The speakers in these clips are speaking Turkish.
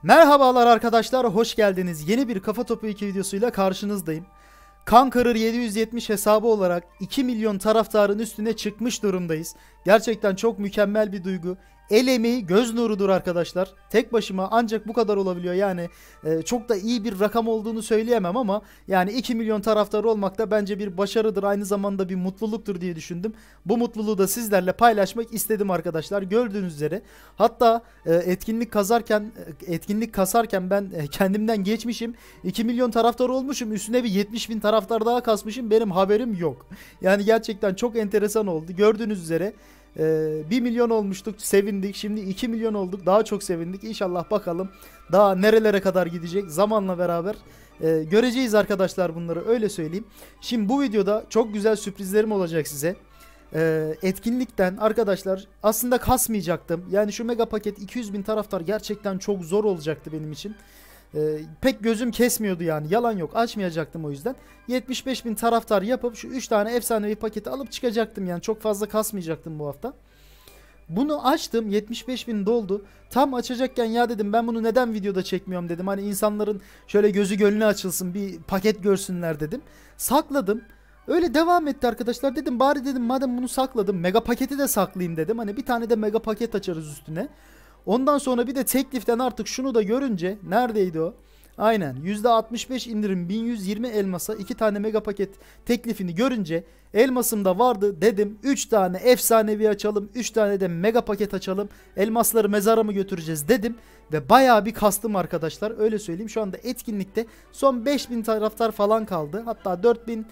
Merhabalar arkadaşlar, hoş geldiniz. Yeni bir Kafa Topu 2 videosuyla karşınızdayım. Conqueror 770 hesabı olarak 2 milyon taraftarın üstüne çıkmış durumdayız. Gerçekten çok mükemmel bir duygu. El emeği göz nurudur arkadaşlar. Tek başıma ancak bu kadar olabiliyor. Yani çok da iyi bir rakam olduğunu söyleyemem ama yani 2 milyon taraftar olmak da bence bir başarıdır. Aynı zamanda bir mutluluktur diye düşündüm. Bu mutluluğu da sizlerle paylaşmak istedim arkadaşlar. Gördüğünüz üzere. Hatta etkinlik kasarken ben kendimden geçmişim. 2 milyon taraftar olmuşum. Üstüne bir 70 bin taraftar daha kasmışım. Benim haberim yok. Yani gerçekten çok enteresan oldu. Gördüğünüz üzere 1 milyon olmuştuk, sevindik. Şimdi 2 milyon olduk, daha çok sevindik. İnşallah bakalım daha nerelere kadar gidecek, zamanla beraber göreceğiz arkadaşlar, bunları öyle söyleyeyim. Şimdi bu videoda çok güzel sürprizlerim olacak size. Etkinlikten arkadaşlar aslında kasmayacaktım. Yani şu mega paket 200 bin taraftar gerçekten çok zor olacaktı benim için. Pek gözüm kesmiyordu, yani yalan yok, açmayacaktım o yüzden. 75 bin taraftar yapıp şu 3 tane efsanevi paketi alıp çıkacaktım, yani çok fazla kasmayacaktım bu hafta. Bunu açtım, 75 bin doldu. Tam açacakken ya dedim, ben bunu neden videoda çekmiyorum dedim. Hani insanların şöyle gözü gönlü açılsın, bir paket görsünler dedim. Sakladım. Öyle devam etti arkadaşlar, dedim bari dedim madem bunu sakladım mega paketi de saklayayım dedim. Hani bir tane de mega paket açarız üstüne. Ondan sonra bir de tekliften artık şunu da görünce, neredeydi o? Aynen, %65 indirim 1120 elmasa 2 tane mega paket teklifini görünce, elmasımda vardı dedim 3 tane efsanevi açalım, 3 tane de mega paket açalım, elmasları mezara mı götüreceğiz dedim ve bayağı bir kastım arkadaşlar, öyle söyleyeyim. Şu anda etkinlikte son 5000 taraftar falan kaldı, hatta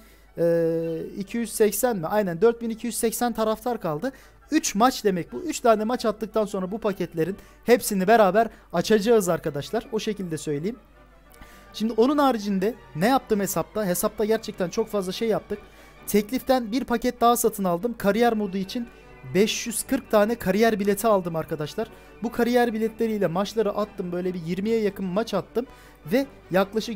4280 mi? Aynen, 4280 taraftar kaldı. 3 maç demek bu. 3 tane maç attıktan sonra bu paketlerin hepsini beraber açacağız arkadaşlar. O şekilde söyleyeyim. Şimdi onun haricinde ne yaptım hesapta? Hesapta gerçekten çok fazla şey yaptık. Tekliften bir paket daha satın aldım. Kariyer modu için 540 tane kariyer bileti aldım arkadaşlar. Bu kariyer biletleriyle maçları attım. Böyle bir 20'ye yakın maç attım. Ve yaklaşık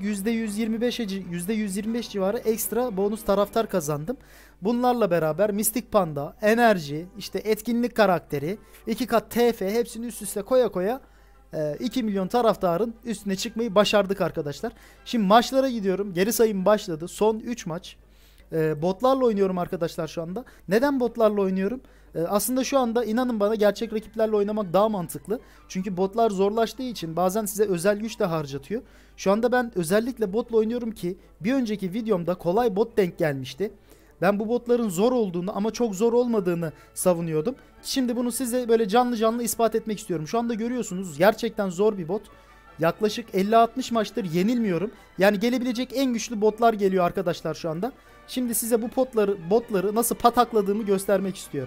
%125 civarı ekstra bonus taraftar kazandım. Bunlarla beraber Mistik Panda, enerji, işte etkinlik karakteri, 2 kat TF hepsini üst üste koya koya 2 milyon taraftarın üstüne çıkmayı başardık arkadaşlar. Şimdi maçlara gidiyorum. Geri sayım başladı. Son 3 maç. Botlarla oynuyorum arkadaşlar şu anda. Neden botlarla oynuyorum? Aslında şu anda inanın bana gerçek rakiplerle oynamak daha mantıklı. Çünkü botlar zorlaştığı için bazen size özel güç de harcatıyor. Şu anda ben özellikle botla oynuyorum ki bir önceki videomda kolay bot denk gelmişti. Ben bu botların zor olduğunu ama çok zor olmadığını savunuyordum. Şimdi bunu size böyle canlı canlı ispat etmek istiyorum. Şu anda görüyorsunuz, gerçekten zor bir bot. Yaklaşık 50-60 maçtır yenilmiyorum. Yani gelebilecek en güçlü botlar geliyor arkadaşlar şu anda. Şimdi size bu botları nasıl patakladığımı göstermek istiyorum.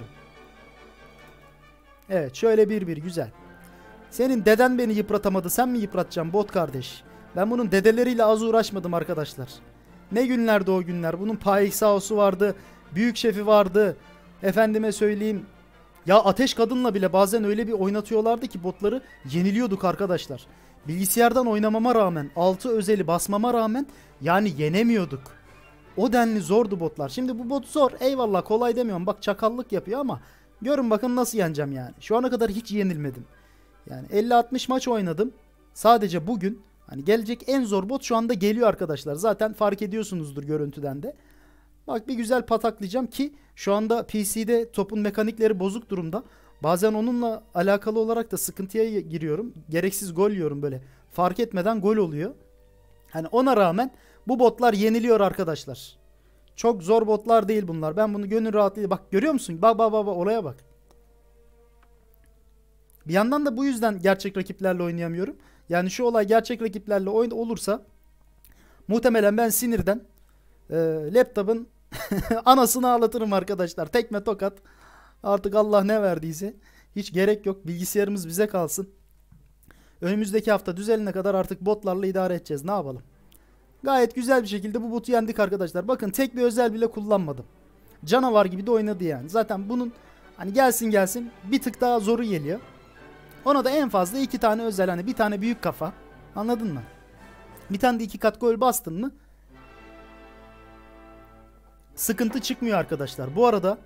Evet, şöyle bir güzel. Senin deden beni yıpratamadı, sen mi yıpratacaksın bot kardeş? Ben bunun dedeleriyle az uğraşmadım arkadaşlar. Ne günlerdi o günler. Bunun Paixao'su vardı. Büyük şefi vardı. Efendime söyleyeyim. Ya Ateş Kadın'la bile bazen öyle bir oynatıyorlardı ki botları yeniliyorduk arkadaşlar. Bilgisayardan oynamama rağmen, 6 özeli basmama rağmen yani yenemiyorduk. O denli zordu botlar. Şimdi bu bot zor. Eyvallah, kolay demiyorum. Bak çakallık yapıyor ama görün bakın nasıl yeneceğim yani. Şu ana kadar hiç yenilmedim. Yani 50-60 maç oynadım. Sadece bugün. Hani gelecek en zor bot şu anda geliyor arkadaşlar. Zaten fark ediyorsunuzdur görüntüden de. Bak bir güzel pataklayacağım ki şu anda PC'de topun mekanikleri bozuk durumda. Bazen onunla alakalı olarak da sıkıntıya giriyorum. Gereksiz gol yiyorum böyle. Fark etmeden gol oluyor. Hani ona rağmen bu botlar yeniliyor arkadaşlar. Çok zor botlar değil bunlar. Ben bunu gönül rahatlığıyla, bak görüyor musun? Bak olaya bak. Bir yandan da bu yüzden gerçek rakiplerle oynayamıyorum. Yani şu olay gerçek rakiplerle oyun olursa muhtemelen ben sinirden laptopun anasını ağlatırım arkadaşlar. Tekme tokat. Artık Allah ne verdiyse. Hiç gerek yok. Bilgisayarımız bize kalsın. Önümüzdeki hafta düzelene kadar artık botlarla idare edeceğiz. Ne yapalım? Gayet güzel bir şekilde bu botu yendik arkadaşlar. Bakın tek bir özel bile kullanmadım. Canavar gibi de oynadı yani. Zaten bunun hani gelsin bir tık daha zoru geliyor. Ona da en fazla 2 tane özel, hani bir tane büyük kafa. Anladın mı? Bir tane de 2 kat gol bastın mı sıkıntı çıkmıyor arkadaşlar. Bu arada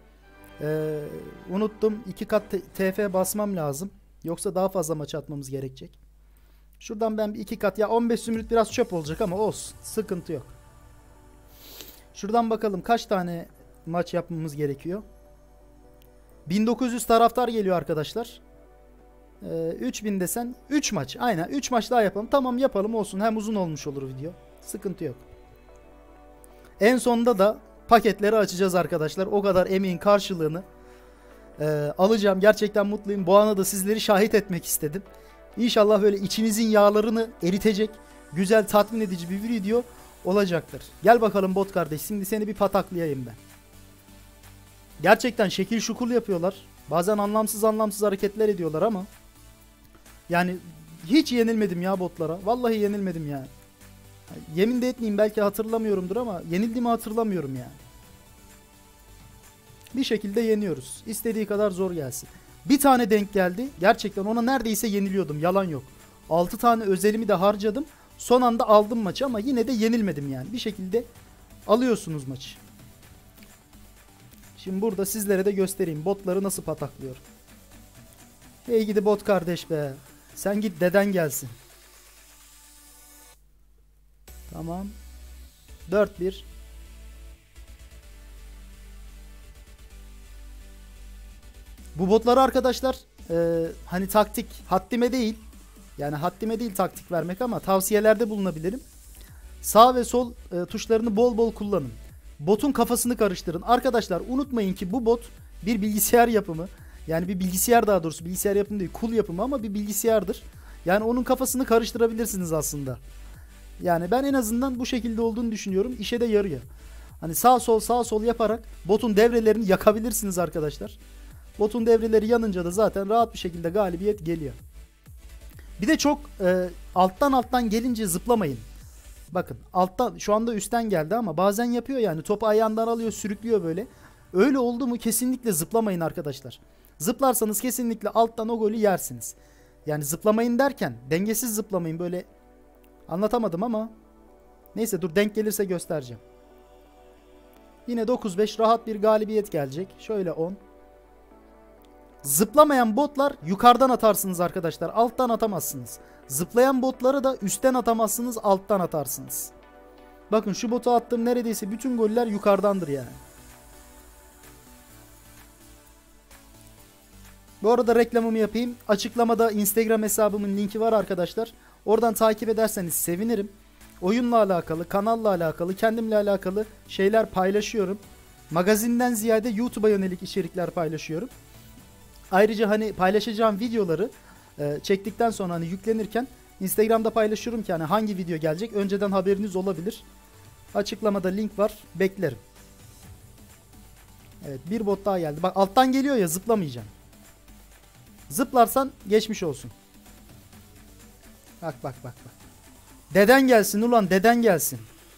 unuttum, 2 kat TF basmam lazım. Yoksa daha fazla maç atmamız gerekecek. Şuradan ben bir 2 kat, ya 15 zümrüt biraz çöp olacak ama olsun. Sıkıntı yok. Şuradan bakalım kaç tane maç yapmamız gerekiyor. 1900 taraftar geliyor arkadaşlar. 3000 desen 3 maç. Aynen 3 maç daha yapalım. Tamam yapalım olsun. Hem uzun olmuş olur video. Sıkıntı yok. En sonunda da paketleri açacağız arkadaşlar. O kadar emeğin karşılığını alacağım. Gerçekten mutluyum. Bu ana da sizleri şahit etmek istedim. İnşallah böyle içinizin yağlarını eritecek, güzel, tatmin edici bir video olacaktır. Gel bakalım bot kardeş. Şimdi seni bir pataklayayım ben. Gerçekten şekil şukul yapıyorlar. Bazen anlamsız hareketler ediyorlar ama yani hiç yenilmedim ya botlara. Vallahi yenilmedim yani. Yemin de etmeyeyim, belki hatırlamıyorumdur ama yenildiğimi hatırlamıyorum yani. Bir şekilde yeniyoruz. İstediği kadar zor gelsin. Bir tane denk geldi. Gerçekten ona neredeyse yeniliyordum. Yalan yok. 6 tane özelimi de harcadım. Son anda aldım maçı ama yine de yenilmedim yani. Bir şekilde alıyorsunuz maçı. Şimdi burada sizlere de göstereyim botları nasıl pataklıyorum. Hey gidi bot kardeş be. Sen git deden gelsin. Tamam. 4-1. Bu botları arkadaşlar hani taktik haddime değil. Yani haddime değil taktik vermek ama tavsiyelerde bulunabilirim. Sağ ve sol tuşlarını bol bol kullanın. Botun kafasını karıştırın. Arkadaşlar unutmayın ki bu bot bir bilgisayar yapımı. Yani bir bilgisayar, daha doğrusu bilgisayar yapımı değil, kul yapımı ama bir bilgisayardır. Yani onun kafasını karıştırabilirsiniz aslında. Yani ben en azından bu şekilde olduğunu düşünüyorum. İşe de yarıyor. Hani sağ sol yaparak botun devrelerini yakabilirsiniz arkadaşlar. Botun devreleri yanınca da zaten rahat bir şekilde galibiyet geliyor. Bir de çok alttan gelince zıplamayın. Bakın alttan, şu anda üstten geldi ama bazen yapıyor yani, topu ayağından alıyor, sürüklüyor böyle. Öyle oldu mu kesinlikle zıplamayın arkadaşlar. Zıplarsanız kesinlikle alttan o golü yersiniz. Yani zıplamayın derken dengesiz zıplamayın, böyle anlatamadım ama neyse, dur denk gelirse göstereceğim. Yine 9-5 rahat bir galibiyet gelecek. Şöyle 10. Zıplamayan botlar yukarıdan atarsınız arkadaşlar. Alttan atamazsınız. Zıplayan botları da üstten atamazsınız. Alttan atarsınız. Bakın şu botu attığım neredeyse bütün goller yukarıdandır yani. Bu arada reklamımı yapayım. Açıklamada Instagram hesabımın linki var arkadaşlar. Oradan takip ederseniz sevinirim. Oyunla alakalı, kanalla alakalı, kendimle alakalı şeyler paylaşıyorum. Magazinden ziyade YouTube'a yönelik içerikler paylaşıyorum. Ayrıca hani paylaşacağım videoları çektikten sonra hani yüklenirken Instagram'da paylaşıyorum ki hani hangi video gelecek önceden haberiniz olabilir. Açıklamada link var, beklerim. Evet, bir bot daha geldi. Bak alttan geliyor ya, zıplamayacağım. Zıplarsan geçmiş olsun. Bak. Deden gelsin ulan, deden gelsin.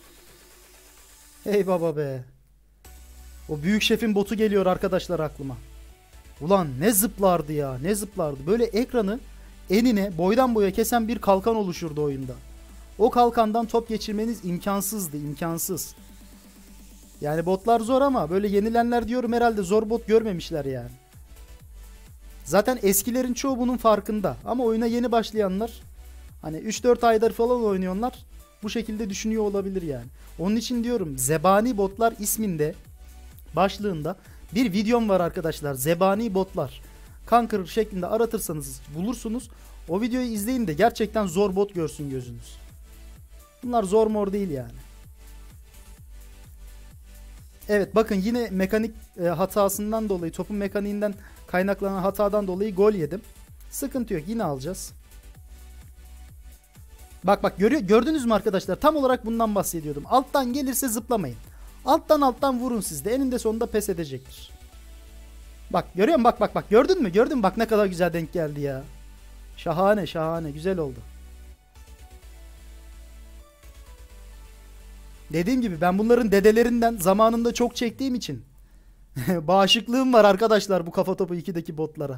Hey baba be. O büyük şefin botu geliyor arkadaşlar aklıma. Ulan ne zıplardı ya, ne zıplardı. Böyle ekranı enine boydan boya kesen bir kalkan oluşurdu oyunda. O kalkandan top geçirmeniz imkansızdı, imkansız. Yani botlar zor ama böyle yenilenler diyorum herhalde zor bot görmemişler yani. Zaten eskilerin çoğu bunun farkında ama oyuna yeni başlayanlar hani 3-4 aydır falan oynuyorlar, bu şekilde düşünüyor olabilir yani. Onun için diyorum, Zebani Botlar isminde başlığında bir videom var arkadaşlar. Zebani Botlar. Conqueror şeklinde aratırsanız bulursunuz. O videoyu izleyin de gerçekten zor bot görsün gözünüz. Bunlar zor mor değil yani. Evet bakın yine mekanik hatasından dolayı, topun mekaniğinden kaynaklanan hatadan dolayı gol yedim. Sıkıntı yok, yine alacağız. Bak gördünüz mü arkadaşlar, tam olarak bundan bahsediyordum. Alttan gelirse zıplamayın. Alttan vurun siz de, eninde sonunda pes edecektir. Bak görüyor musun, bak gördün mü, bak ne kadar güzel denk geldi ya. Şahane güzel oldu. Dediğim gibi ben bunların dedelerinden zamanında çok çektiğim için bağışıklığım var arkadaşlar bu kafa topu 2'deki botlara.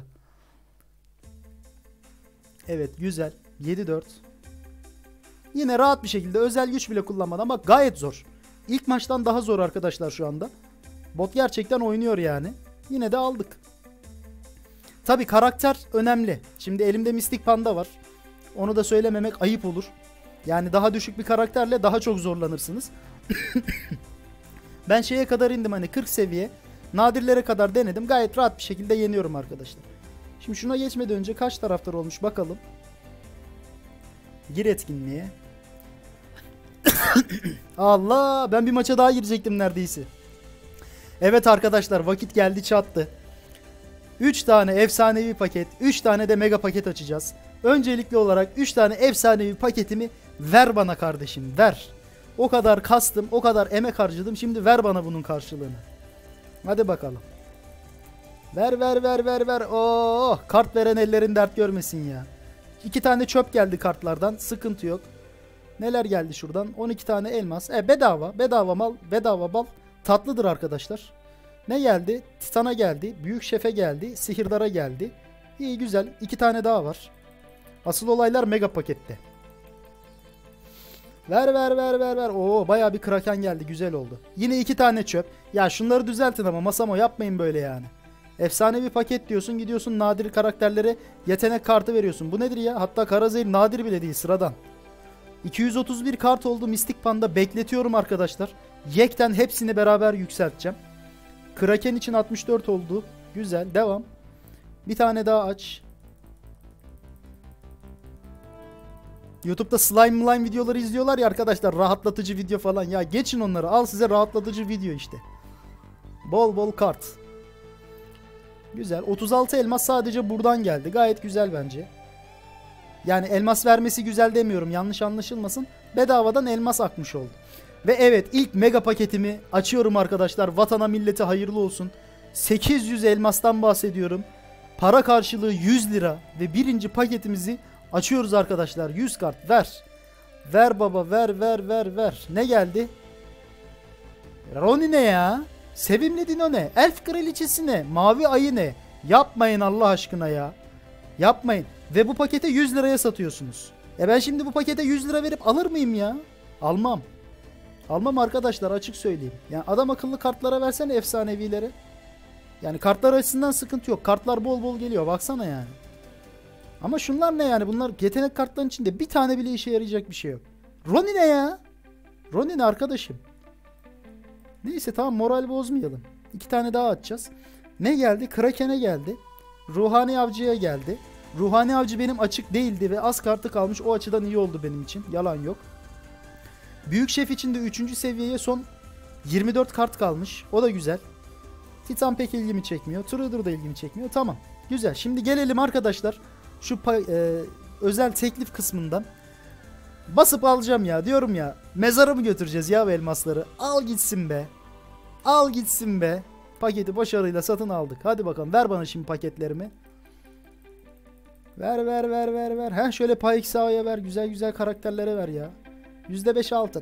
Evet güzel. 7-4. Yine rahat bir şekilde özel güç bile kullanmadan, bak gayet zor. İlk maçtan daha zor arkadaşlar şu anda. Bot gerçekten oynuyor yani. Yine de aldık. Tabi karakter önemli. Şimdi elimde Mistik Panda var. Onu da söylememek ayıp olur. Yani daha düşük bir karakterle daha çok zorlanırsınız. Ben şeye kadar indim, hani 40 seviye. Nadirlere kadar denedim. Gayet rahat bir şekilde yeniyorum arkadaşlar. Şimdi şuna geçmeden önce kaç taraftar olmuş bakalım. Gir etkinliğe. Allah, ben bir maça daha girecektim neredeyse. Evet arkadaşlar, vakit geldi çattı. 3 tane efsanevi paket, 3 tane de mega paket açacağız. Öncelikli olarak 3 tane efsanevi paketimi ver bana kardeşim, ver. O kadar kastım, o kadar emek harcadım, şimdi ver bana bunun karşılığını. Hadi bakalım. Ver ver ver ver ver. Oh, kart veren ellerin dert görmesin ya. 2 tane çöp geldi kartlardan, sıkıntı yok. Neler geldi şuradan? 12 tane elmas. Bedava. Bedava mal. Bedava bal. Tatlıdır arkadaşlar. Ne geldi? Titan'a geldi. Büyük Şef'e geldi. Sihirdara geldi. İyi, güzel. 2 tane daha var. Asıl olaylar mega pakette. Ver ver ver ver ver. Oo, bayağı bir kraken geldi. Güzel oldu. Yine 2 tane çöp. Ya şunları düzeltin ama Masamo, yapmayın böyle yani. Efsanevi paket diyorsun, gidiyorsun nadir karakterlere yetenek kartı veriyorsun. Bu nedir ya? Hatta Karazeyl nadir bile değil, sıradan. 231 kart oldu Mistik Panda, bekletiyorum arkadaşlar. Yekten hepsini beraber yükselteceğim. Kraken için 64 oldu. Güzel, devam. Bir tane daha aç. YouTube'da slime videoları izliyorlar ya arkadaşlar, rahatlatıcı video falan. Ya geçin onları, al size rahatlatıcı video işte. Bol bol kart. Güzel. 36 elmas sadece buradan geldi. Gayet güzel bence. Yani elmas vermesi güzel demiyorum, yanlış anlaşılmasın. Bedavadan elmas akmış oldu. Ve evet, ilk mega paketimi açıyorum arkadaşlar. Vatana millete hayırlı olsun. 800 elmastan bahsediyorum. Para karşılığı 100 lira. Ve birinci paketimizi açıyoruz arkadaşlar. 100 kart ver. Ver baba, ver ver ver ver. Ne geldi? Roni ne ya? Sevimli Dino ne? Elf kraliçesi ne? Mavi ayı ne? Yapmayın Allah aşkına ya. Yapmayın. Ve bu pakete 100 liraya satıyorsunuz. Ben şimdi bu pakete 100 lira verip alır mıyım ya? Almam. Almam arkadaşlar, açık söyleyeyim. Yani adam akıllı kartlara versene, efsanevileri. Yani kartlar açısından sıkıntı yok. Kartlar bol bol geliyor. Baksana yani. Ama şunlar ne yani? Bunlar yetenek kartlarının içinde bir tane bile işe yarayacak bir şey yok. Roni ne ya? Roni ne arkadaşım? Neyse tamam, moral bozmayalım. 2 tane daha atacağız. Ne geldi? Kraken'e geldi. Ruhani Avcı'ya geldi. Ruhani Avcı benim açık değildi ve az kartı kalmış. O açıdan iyi oldu benim için. Yalan yok. Büyük Şef için de 3. seviyeye son 24 kart kalmış. O da güzel. Titan pek ilgimi çekmiyor. Truder da ilgimi çekmiyor. Tamam. Güzel. Şimdi gelelim arkadaşlar. Şu özel teklif kısmından. Basıp alacağım ya. Diyorum ya. Mezara mı götüreceğiz ya bu elmasları? Al gitsin be. Al gitsin be. Paketi başarıyla satın aldık. Hadi bakalım. Ver bana şimdi paketlerimi. Ver ver ver ver ver. Heh, şöyle Payixao'ya ver. Güzel güzel karakterlere ver ya. %5 altın.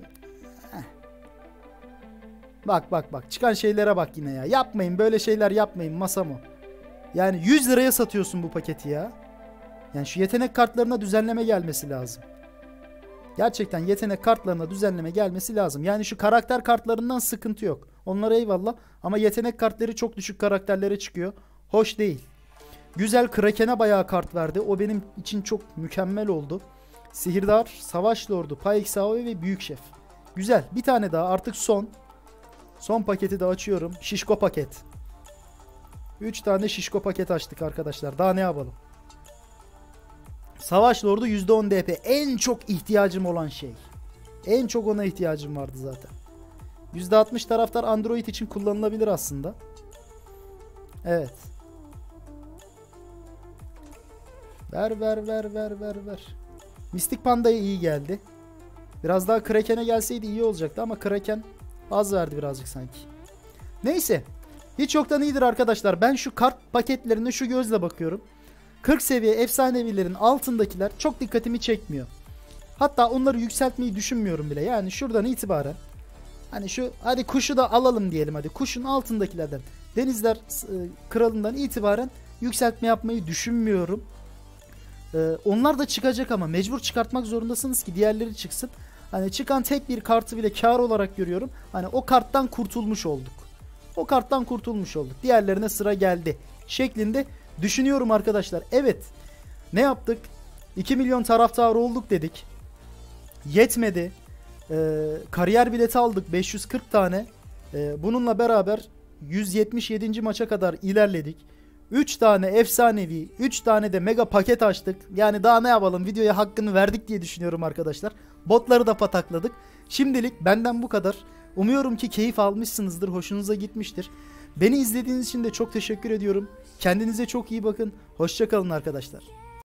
Bak bak bak. Çıkan şeylere bak yine ya. Yapmayın. Böyle şeyler yapmayın Masamo. Yani 100 liraya satıyorsun bu paketi ya. Yani şu yetenek kartlarına düzenleme gelmesi lazım. Gerçekten yetenek kartlarına düzenleme gelmesi lazım. Yani şu karakter kartlarından sıkıntı yok. Onlara eyvallah. Ama yetenek kartları çok düşük karakterlere çıkıyor. Hoş değil. Güzel, Kraken'e bayağı kart verdi. O benim için çok mükemmel oldu. Sihirdar, Savaş Lordu, Payixao ve Büyük Şef. Güzel. Bir tane daha, artık son. Son paketi de açıyorum. Şişko paket. 3 tane şişko paket açtık arkadaşlar. Daha ne yapalım? Savaş Lordu %10 DP. En çok ihtiyacım olan şey. En çok ona ihtiyacım vardı zaten. %60 taraftar Android için kullanılabilir aslında. Evet. Ver ver ver ver ver ver. Mistik Panda'ya iyi geldi. Biraz daha Kraken'e gelseydi iyi olacaktı ama Kraken az verdi birazcık sanki. Neyse. Hiç yoktan iyidir arkadaşlar. Ben şu kart paketlerine şu gözle bakıyorum. 40 seviye efsanevilerin altındakiler çok dikkatimi çekmiyor. Hatta onları yükseltmeyi düşünmüyorum bile. Yani şuradan itibaren hani şu, hadi kuşu da alalım diyelim hadi. Kuşun altındakilerden, Denizler Kralı'ndan itibaren yükseltme yapmayı düşünmüyorum. Onlar da çıkacak ama mecbur çıkartmak zorundasınız ki diğerleri çıksın. Hani çıkan tek bir kartı bile kar olarak görüyorum. Hani o karttan kurtulmuş olduk. O karttan kurtulmuş olduk. Diğerlerine sıra geldi şeklinde düşünüyorum arkadaşlar. Evet. Ne yaptık? 2 milyon taraftar olduk dedik. Yetmedi. Kariyer bileti aldık 540 tane. Bununla beraber 177. maça kadar ilerledik. 3 tane efsanevi, 3 tane de mega paket açtık. Yani daha ne yapalım, videoya hakkını verdik diye düşünüyorum arkadaşlar. Botları da patakladık. Şimdilik benden bu kadar. Umuyorum ki keyif almışsınızdır, hoşunuza gitmiştir. Beni izlediğiniz için de çok teşekkür ediyorum. Kendinize çok iyi bakın. Hoşça kalın arkadaşlar.